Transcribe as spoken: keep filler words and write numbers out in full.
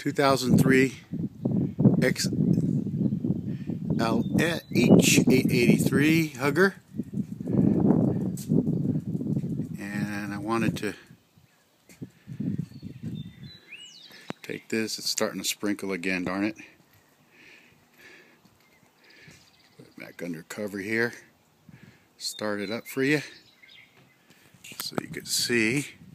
two thousand three X L H eight eighty-three Hugger, and I wanted to take this. It's starting to sprinkle again, darn it. Put it back under cover here. Start it up for you so you can see.